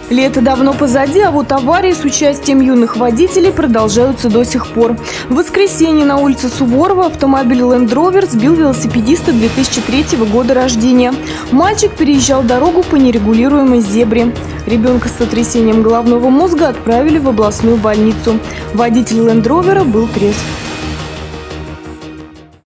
Лето давно позади, а вот аварии с участием юных водителей продолжаются до сих пор. В воскресенье на улице Суворова автомобиль Land Rover сбил велосипедиста 2003 года рождения. Мальчик переезжал дорогу по нерегулируемой зебре. Ребенка с сотрясением головного мозга отправили в областную больницу. Водитель Land Rover был трезв.